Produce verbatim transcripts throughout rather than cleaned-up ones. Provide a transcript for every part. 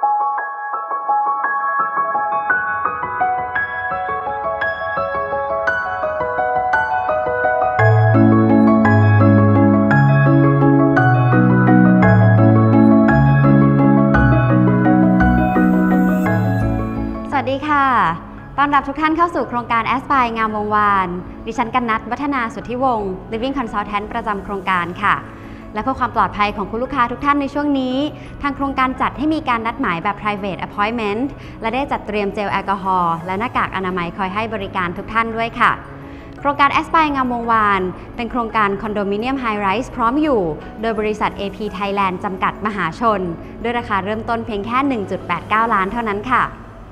สวัสดีค่ะต้อนรับทุกท่านเข้าสู่โครงการ Aspire งามวงวานดิฉันกันนัทวัฒนาสุทธิวงศ์ Living Consultant ประจำโครงการค่ะและเพื่อความปลอดภัยของคุณลูกค้าทุกท่านในช่วงนี้ทางโครงการจัดให้มีการนัดหมายแบบ private appointment และได้จัดเตรียมเจลแอลกอฮอล์และหน้ากากอนามัยคอยให้บริการทุกท่านด้วยค่ะโครงการ Aspire งามวงวานเป็นโครงการคอนโดมิเนียมไฮไรส์พร้อมอยู่โดยบริษัท เอ พี Thailand จำกัดมหาชนด้วยราคาเริ่มต้นเพียงแค่ หนึ่งจุดแปดเก้า ล้านเท่านั้นค่ะ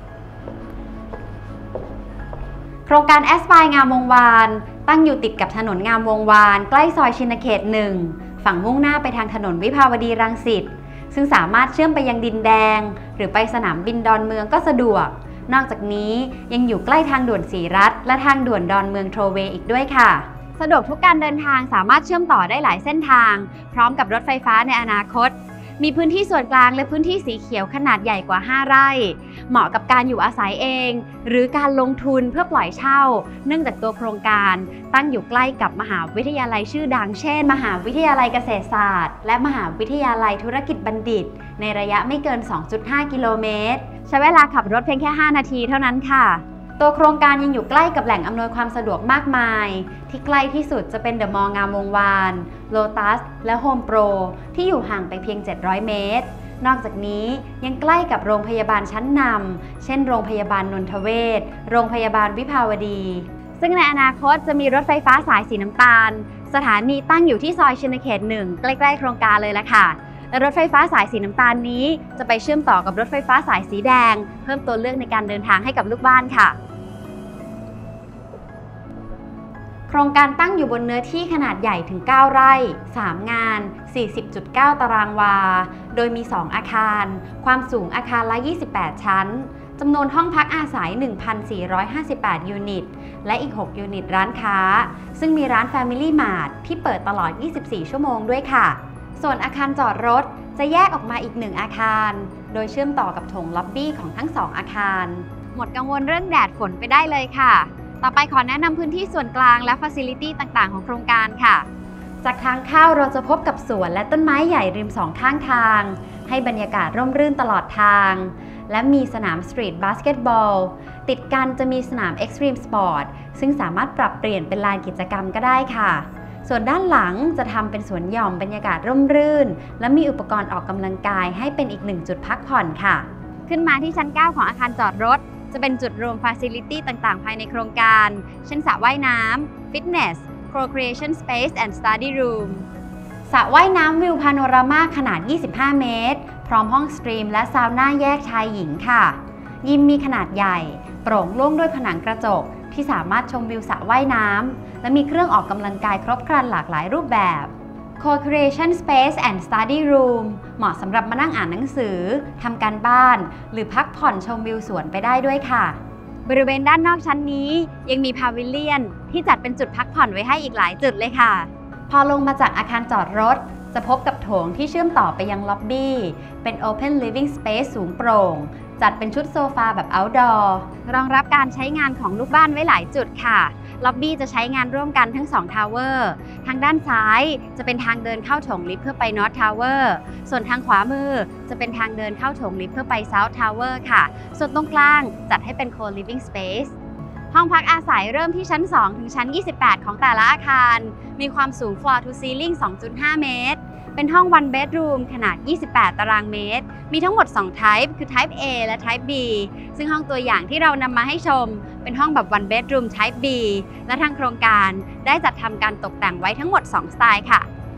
โครงการ Aspire งามวงวานตั้งอยู่ติดกับถนนงามวงวานใกล้ซอยชินเขตหนึ่งฝั่งมุ่งหน้าไปทางถนนวิภาวดีรังสิตซึ่งสามารถเชื่อมไปยังดินแดงหรือไปสนามบินดอนเมืองก็สะดวกนอกจากนี้ยังอยู่ใกล้ทางด่วนศรีรัตน์และทางด่วนดอนเมืองโทเวย์อีกด้วยค่ะสะดวกทุกการเดินทางสามารถเชื่อมต่อได้หลายเส้นทางพร้อมกับรถไฟฟ้าในอนาคตมีพื้นที่ส่วนกลางและพื้นที่สีเขียวขนาดใหญ่กว่าห้าไร่เหมาะกับการอยู่อาศัยเองหรือการลงทุนเพื่อปล่อยเช่าเนื่องจากตัวโครงการตั้งอยู่ใกล้กับมหาวิทยาลัยชื่อดังเช่นมหาวิทยาลัยเกษตรศาสตร์และมหาวิทยาลัยธุรกิจบัณฑิตในระยะไม่เกิน สองจุดห้า กิโลเมตรใช้เวลาขับรถเพียงแค่ห้านาทีเท่านั้นค่ะตัวโครงการยังอยู่ใกล้กับแหล่งอำนวยความสะดวกมากมายที่ใกล้ที่สุดจะเป็นเดอะมอลล์งามวงวานโลตัสและโฮมโปรที่อยู่ห่างไปเพียงเจ็ดร้อยเมตรนอกจากนี้ยังใกล้กับโรงพยาบาลชั้นนำเช่นโรงพยาบาลนนทเวชโรงพยาบาลวิภาวดีซึ่งในอนาคตจะมีรถไฟฟ้าสายสีน้ำตาลสถานีตั้งอยู่ที่ซอยชินเขตหนึ่งใกล้ๆโครงการเลยละค่ะและรถไฟฟ้าสายสีน้ำตาลนี้จะไปเชื่อมต่อกับรถไฟฟ้าสายสีแดงเพิ่มตัวเลือกในการเดินทางให้กับลูกบ้านค่ะโครงการตั้งอยู่บนเนื้อที่ขนาดใหญ่ถึงเก้าไร่สามงาน สี่สิบจุดเก้า ตารางวาโดยมีสองอาคารความสูงอาคารละยี่สิบแปดชั้นจำนวนห้องพักอาศัย หนึ่งพันสี่ร้อยห้าสิบแปด ยูนิตและอีกหกยูนิตร้านค้าซึ่งมีร้าน Family Mart ที่เปิดตลอดยี่สิบสี่ชั่วโมงด้วยค่ะส่วนอาคารจอดรถจะแยกออกมาอีกหนึ่งอาคารโดยเชื่อมต่อกับโถงล็อบบี้ของทั้งสองอาคารหมดกังวลเรื่องแดดฝนไปได้เลยค่ะต่อไปขอแนะนำพื้นที่ส่วนกลางและ Facility ต่างๆของโครงการค่ะจากทางเข้าเราจะพบกับสวนและต้นไม้ใหญ่ริมสองข้างทางให้บรรยากาศร่มรื่นตลอดทางและมีสนามสตรีทบาสเกตบอลติดกันจะมีสนาม Extreme Sport ซึ่งสามารถปรับเปลี่ยนเป็นลานกิจกรรมก็ได้ค่ะส่วนด้านหลังจะทำเป็นสวนหย่อมบรรยากาศร่มรื่นและมีอุปกรณ์ออกกำลังกายให้เป็นอีกหนึ่งจุดพักผ่อนค่ะขึ้นมาที่ชั้นเก้าของอาคารจอดรถจะเป็นจุดรวม Facility ต่างๆภายในโครงการเช่นสระว่ายน้ำ Fitness Procreation Space and Study Room สระว่ายน้ำวิวพาโนรามาขนาดยี่สิบห้าเมตรพร้อมห้องสตรีมและซาวน่าแยกชายหญิงค่ะยิมมีขนาดใหญ่โปร่งโล่งด้วยผนังกระจกที่สามารถชมวิวสระว่ายน้ำและมีเครื่องออกกำลังกายครบครันหลากหลายรูปแบบ Co-creation Space and Study Room เหมาะสำหรับมานั่งอ่านหนังสือทำการบ้านหรือพักผ่อนชมวิวสวนไปได้ด้วยค่ะบริเวณด้านนอกชั้นนี้ยังมีพาวิเลียนที่จัดเป็นจุดพักผ่อนไว้ให้อีกหลายจุดเลยค่ะพอลงมาจากอาคารจอดรถจะพบกับโถงที่เชื่อมต่อไปยังล็อบบี้เป็น Open Living Space สูงโปร่งจัดเป็นชุดโซฟาแบบ Outdoor รองรับการใช้งานของลูกบ้านไว้หลายจุดค่ะล็อบบี้จะใช้งานร่วมกันทั้งสองทาวเวอร์ทางด้านซ้ายจะเป็นทางเดินเข้าโถงลิฟต์เพื่อไป North Tower ส่วนทางขวามือจะเป็นทางเดินเข้าโถงลิฟต์เพื่อไป South Tower ค่ะส่วนตรงกลางจัดให้เป็น Co-living Space ห้องพักอาศัยเริ่มที่ชั้นสองถึงชั้นยี่สิบแปดของแต่ละอาคารมีความสูง Floor to Ceiling สองจุดห้า เมตรเป็นห้อง one bedroom ขนาดยี่สิบแปดตารางเมตรมีทั้งหมดสอง type คือ type A และ type B ซึ่งห้องตัวอย่างที่เรานำมาให้ชมเป็นห้องแบบ one bedroom type B และทางโครงการได้จัดทำการตกแต่งไว้ทั้งหมดสองสไตล์ค่ะ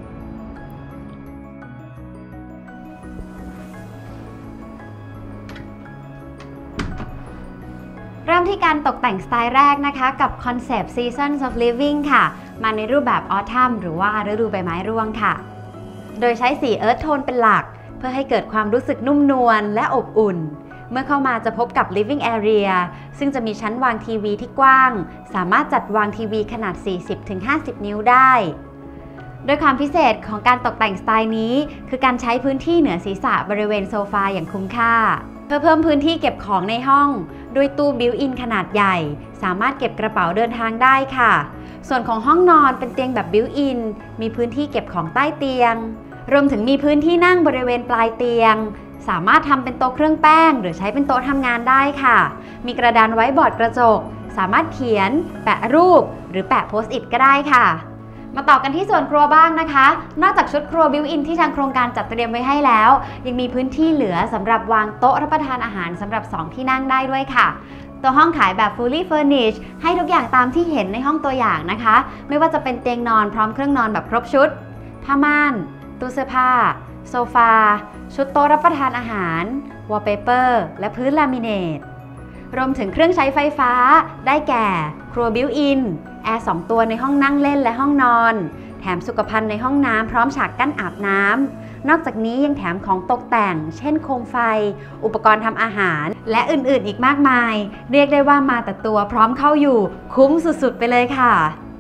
เริ่มที่การตกแต่งสไตล์แรกนะคะกับคอนเซปต์ Seasons of Living ค่ะมาในรูปแบบ Autumn หรือว่าฤดูใบไม้ร่วงค่ะโดยใช้สีเอิร์ธโทนเป็นหลักเพื่อให้เกิดความรู้สึกนุ่มนวลและอบอุ่นเมื่อเข้ามาจะพบกับ Living Area ซึ่งจะมีชั้นวางทีวีที่กว้างสามารถจัดวางทีวีขนาด สี่สิบถึงห้าสิบ นิ้วได้โดยความพิเศษของการตกแต่งสไตล์นี้คือการใช้พื้นที่เหนือศีรษะบริเวณโซฟาอย่างคุ้มค่าเพื่อเพิ่มพื้นที่เก็บของในห้องด้วยตู้บิวต์อินขนาดใหญ่สามารถเก็บกระเป๋าเดินทางได้ค่ะส่วนของห้องนอนเป็นเตียงแบบบิวต์อินมีพื้นที่เก็บของใต้เตียงรวมถึงมีพื้นที่นั่งบริเวณปลายเตียงสามารถทำเป็นโต๊ะเครื่องแป้งหรือใช้เป็นโต๊ะทำงานได้ค่ะมีกระดานไว้บอร์ดกระจกสามารถเขียนแปะรูปหรือแปะโพสต์อิทก็ได้ค่ะมาต่อกันที่ส่วนครัวบ้างนะคะนอกจากชุดครัวบิวต์อินที่ทางโครงการจัดเตรียมไว้ให้แล้วยังมีพื้นที่เหลือสำหรับวางโต๊ะรับประทานอาหารสำหรับสองที่นั่งได้ด้วยค่ะตัวห้องขายแบบ fully furnished ให้ทุกอย่างตามที่เห็นในห้องตัวอย่างนะคะไม่ว่าจะเป็นเตียงนอนพร้อมเครื่องนอนแบบครบชุดผ้าม่านตู้เสื้อผ้าโซฟาชุดโต๊ะรับประทานอาหารวอลเปเปอร์และพื้นลามิเนตรวมถึงเครื่องใช้ไฟฟ้าได้แก่ครัวบิวต์อินแอร์สองตัวในห้องนั่งเล่นและห้องนอนแถมสุขภัณฑ์ในห้องน้ำพร้อมฉากกั้นอาบน้ำนอกจากนี้ยังแถมของตกแต่งเช่นโคมไฟอุปกรณ์ทำอาหารและอื่นๆอีกมากมายเรียกได้ว่ามาแต่ตัวพร้อมเข้าอยู่คุ้มสุดๆไปเลยค่ะ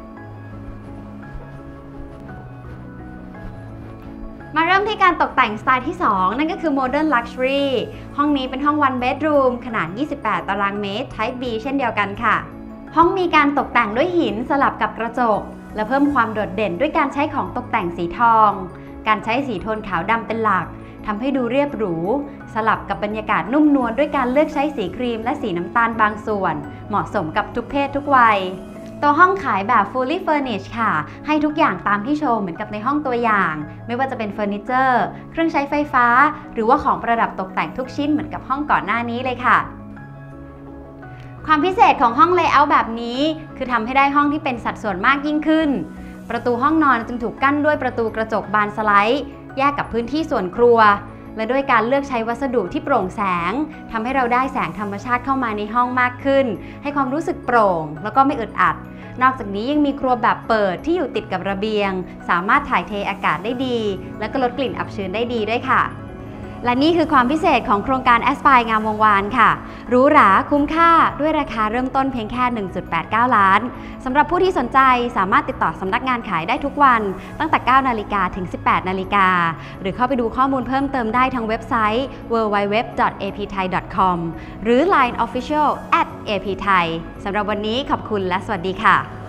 มาเริ่มที่การตกแต่งสไตล์ที่สองนั่นก็คือ Modern Luxury ห้องนี้เป็นห้อง one bedroom ขนาดยี่สิบแปดตารางเมตร Type B เช่นเดียวกันค่ะห้องมีการตกแต่งด้วยหินสลับกับกระจกและเพิ่มความโดดเด่นด้วยการใช้ของตกแต่งสีทองการใช้สีโทนขาวดำเป็นหลักทำให้ดูเรียบหรูสลับกับบรรยากาศนุ่มนวลด้วยการเลือกใช้สีครีมและสีน้ำตาลบางส่วนเหมาะสมกับทุกเพศทุกวัยตัวห้องขายแบบ fully furnished ค่ะให้ทุกอย่างตามที่โชว์เหมือนกับในห้องตัวอย่างไม่ว่าจะเป็นเฟอร์นิเจอร์เครื่องใช้ไฟฟ้าหรือว่าของประดับตกแต่งทุกชิ้นเหมือนกับห้องก่อนหน้านี้เลยค่ะความพิเศษของห้องเลเยอร์แบบนี้คือทำให้ได้ห้องที่เป็นสัดส่วนมากยิ่งขึ้นประตูห้องนอนจึงถูกกั้นด้วยประตูกระจกบานสไลด์แยกกับพื้นที่ส่วนครัวและด้วยการเลือกใช้วัสดุที่โปร่งแสงทำให้เราได้แสงธรรมชาติเข้ามาในห้องมากขึ้นให้ความรู้สึกโปร่งแล้วก็ไม่อึดอัดนอกจากนี้ยังมีครัวแบบเปิดที่อยู่ติดกับระเบียงสามารถถ่ายเทอากาศได้ดีและก็ลดกลิ่นอับชื้นได้ดีด้วยค่ะและนี่คือความพิเศษของโครงการ Aspire งามวงวานค่ะหรูหราคุ้มค่าด้วยราคาเริ่มต้นเพียงแค่ หนึ่งจุดแปดเก้า ล้านสำหรับผู้ที่สนใจสามารถติดต่อสำนักงานขายได้ทุกวันตั้งแต่ เก้านาฬิกา ถึง สิบแปดนาฬิกาหรือเข้าไปดูข้อมูลเพิ่มเติมได้ทางเว็บไซต์ ดับเบิลยู ดับเบิลยู ดับเบิลยู ดอท เอ พี ไทย ดอท คอม หรือ ไลน์ Official แอท เอ พี ไทย สำหรับวันนี้ขอบคุณและสวัสดีค่ะ